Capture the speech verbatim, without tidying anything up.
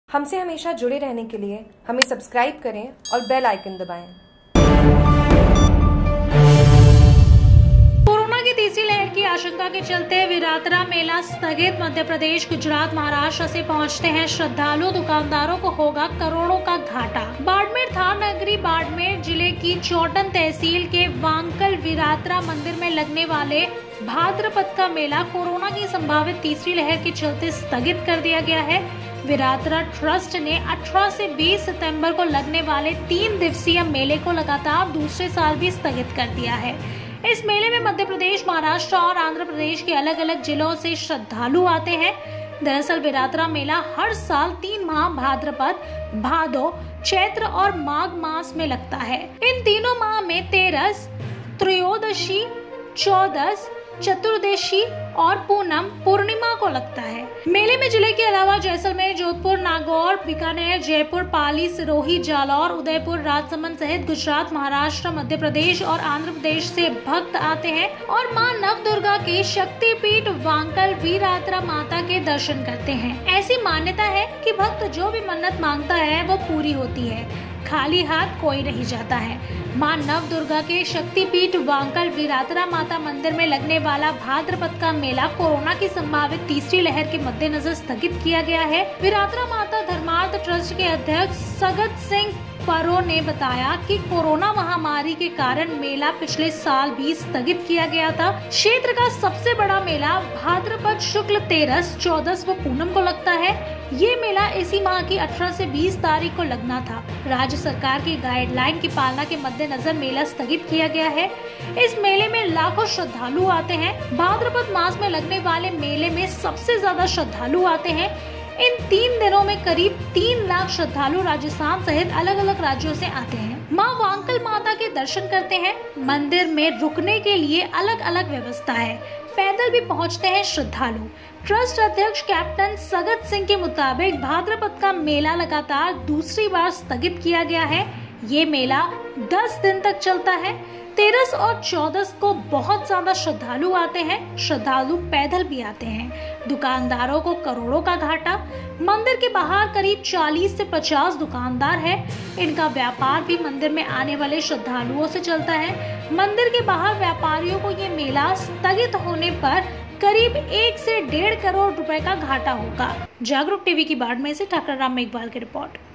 हमसे हमेशा जुड़े रहने के लिए हमें सब्सक्राइब करें और बेल आइकन दबाएं। कोरोना की तीसरी लहर की आशंका के चलते वीरातरा मेला स्थगित। मध्य प्रदेश, गुजरात, महाराष्ट्र से पहुंचते हैं श्रद्धालु, दुकानदारों को होगा करोड़ों का घाटा। बाड़मेर थार नगरी बाड़मेर जिले की चौटन तहसील के वांकल वीरातरा मंदिर में लगने वाले भाद्रपद का मेला कोरोना की संभावित तीसरी लहर के चलते स्थगित कर दिया गया है। वीरातरा ट्रस्ट ने अठारह से बीस सितंबर को लगने वाले तीन दिवसीय मेले को लगातार दूसरे साल भी स्थगित कर दिया है। इस मेले में मध्य प्रदेश, महाराष्ट्र और आंध्र प्रदेश के अलग अलग जिलों से श्रद्धालु आते हैं। दरअसल वीरातरा मेला हर साल तीन माह भाद्रपद, भादो, चैत्र और माघ मास में लगता है। इन तीनों माह में तेरस, त्रयोदशी, चौदस, चतुर्दशी और पूनम पूर्णिमा को लगता है। मेले में जिले के अलावा जैसलमेर, जोधपुर, नागौर, बीकानेर, जयपुर, पाली, सिरोही, जालौर, उदयपुर, राजसमंद सहित गुजरात, महाराष्ट्र, मध्य प्रदेश और आंध्र प्रदेश से भक्त आते हैं और मां नवदुर्गा के शक्तिपीठ वांकल वीरातरा माता के दर्शन करते हैं। ऐसी मान्यता है कि भक्त जो भी मन्नत मांगता है वो पूरी होती है, खाली हाथ कोई नहीं जाता है। मां नवदुर्गा के शक्तिपीठ वांकल वीरातरा माता मंदिर में लगने वाला भाद्रपद का मेला कोरोना की संभावित तीसरी लहर के मद्देनजर स्थगित किया गया है। वीरातरा माता धर्मार्थ ट्रस्ट के अध्यक्ष सगत सिंह परो ने बताया कि कोरोना महामारी के कारण मेला पिछले साल भी स्थगित किया गया था। क्षेत्र का सबसे बड़ा मेला भाद्रपद शुक्ल तेरस, चौदस व पूनम को लगता है। ये मेला इसी माह की अठारह से बीस तारीख को लगना था। राज्य सरकार की गाइडलाइन की पालना के मद्देनजर मेला स्थगित किया गया है। इस मेले में लाखों श्रद्धालु आते हैं। भाद्रपद मास में लगने वाले मेले में सबसे ज्यादा श्रद्धालु आते हैं। इन तीन दिनों में करीब तीन लाख श्रद्धालु राजस्थान सहित अलग अलग राज्यों से आते हैं। मां वांकल माता के दर्शन करते हैं। मंदिर में रुकने के लिए अलग अलग व्यवस्था है। पैदल भी पहुंचते हैं श्रद्धालु। ट्रस्ट अध्यक्ष कैप्टन सगत सिंह के मुताबिक भाद्रपद का मेला लगातार दूसरी बार स्थगित किया गया है। ये मेला दस दिन तक चलता है। तेरस और चौदस को बहुत ज्यादा श्रद्धालु आते हैं। श्रद्धालु पैदल भी आते हैं। दुकानदारों को करोड़ों का घाटा। मंदिर के बाहर करीब चालीस से पचास दुकानदार हैं। इनका व्यापार भी मंदिर में आने वाले श्रद्धालुओं से चलता है। मंदिर के बाहर व्यापारियों को ये मेला स्थगित होने पर करीब एक से डेढ़ करोड़ रुपए का घाटा होगा। जागरूक टीवी की बाड़मेर से ठाकर राम मेघवाल की रिपोर्ट।